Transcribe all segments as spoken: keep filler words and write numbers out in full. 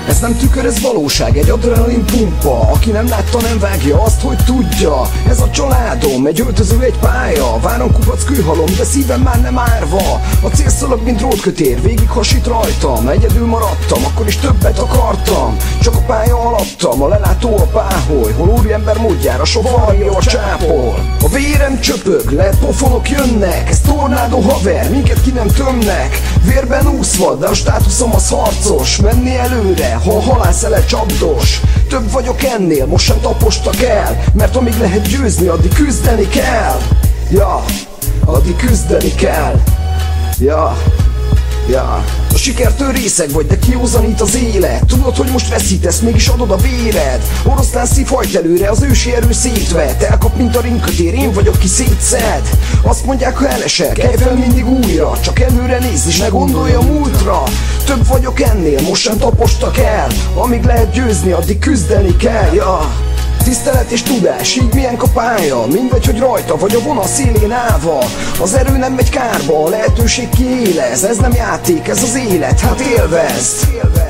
Ez nem tükör, ez valóság, egy adrenalin pumpa. Aki nem látta, nem vágja azt, hogy tudja. Ez a családom, egy öltöző, egy pálya. Várom kupac kőhalom, de szívem már nem árva. A célszalag, mint drótkötér, végig hasít rajtam. Egyedül maradtam, akkor is többet akartam. Csak a pálya alattam, a lelátó a páholy. Hol úriember módjára sovarja a csápol. A vérem csöpög, lehet pofonok jönnek. Ez tornádó haver, minket ki nem tömnek. Vérben úszva, de a státuszom az harcos. Menni előre, ha a halászele csapdos. Több vagyok ennél, most sem tapostak el. Mert amíg lehet győzni, addig küzdeni kell. Ja, addig küzdeni kell. Ja, ja. A sikertől részeg vagy, de kiózanít az élet. Tudod, hogy most veszítesz, mégis adod a véred. Oroszlán szív hajt előre, az ősi erő szétvet. Elkap, mint a ringkötér, én vagyok, ki szétszed. Azt mondják, ha elesel, kelj fel mindig újra. Csak előre nézz és ne gondolj a múltra. Több vagyok ennél, most sem tapostak el. Amíg lehet győzni, addig küzdeni kell, ja. Tisztelet és tudás, így milyen a pálya. Mindegy, hogy rajta vagy a vonal szélén állva. Az erő nem megy kárba, a lehetőség kiélez. Ez nem játék, ez az élet, hát élvezd.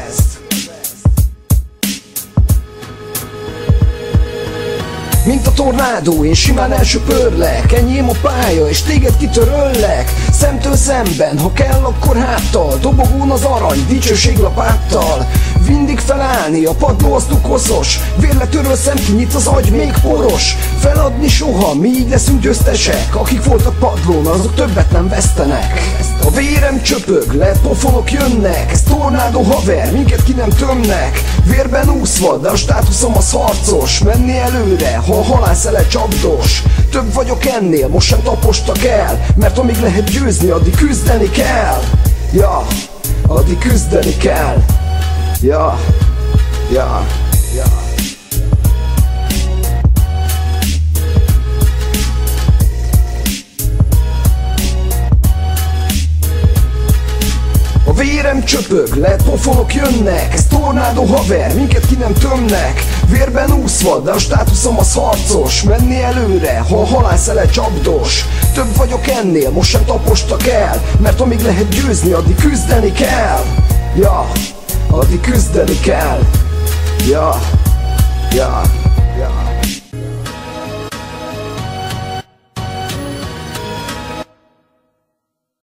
Mint a tornádó, én simán elsöpörlek. Enyém a pálya, és téged kitöröllek. Szemtől szemben, ha kell, akkor háttal. Dobogón az arany, dicsőség lapáttal. Mindig felállni, a padló az tukoszos. Vérletöröl szem, kinyit az agy, még poros. Feladni soha, mi így leszünk győztesek. Akik voltak padlón, azok többet nem vesztenek. A vérem csöpög, lehet pofonok jönnek. Ez tornádó haver, minket ki nem tömnek. Vérben úszva, de a státuszom az harcos. Menni előre, ha a halászele csapdos. Több vagyok ennél, most sem tapostak el. Mert amíg lehet győzni, addig küzdeni kell. Ja, addig küzdeni kell. Ja, ja, ja. A vérem csöpög, lehet pofonok jönnek. Ez tornádó haver, minket ki nem tömnek. Vérben úszva, de a státuszom az harcos. Menni előre, ha a halászele csapdos. Több vagyok ennél, most sem tapostak el. Mert amíg lehet győzni, addig küzdeni kell. Ja, addig küzdeni kell. Ja, ja.